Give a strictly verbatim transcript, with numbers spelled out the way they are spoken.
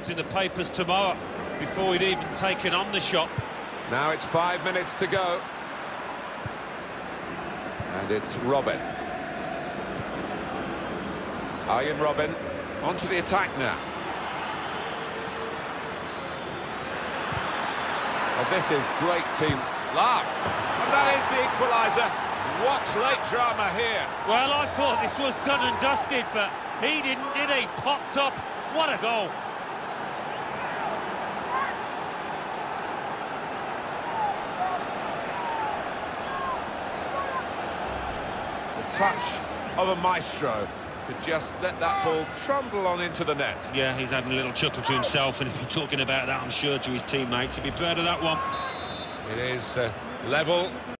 looked in the papers tomorrow before he'd even taken on the shot. Now it's five minutes to go. And it's Robben. Ian Robben onto the attack now. Well, this is great team. Lark. And that is the equaliser. What late drama here. Well, I thought this was done and dusted, but he didn't, did he? Popped up. What a goal. The touch of a maestro to just let that ball trundle on into the net. Yeah, he's having a little chuckle to himself, and if he's talking about that, I'm sure, to his teammates, he'd be proud of that one. It is uh, level.